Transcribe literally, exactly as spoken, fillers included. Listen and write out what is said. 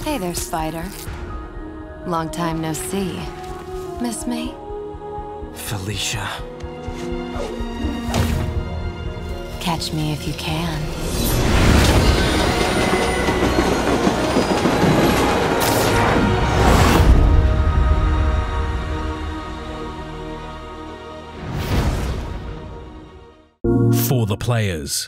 Hey there, Spider. Long time no see. Miss me? Felicia. Catch me if you can. For the players.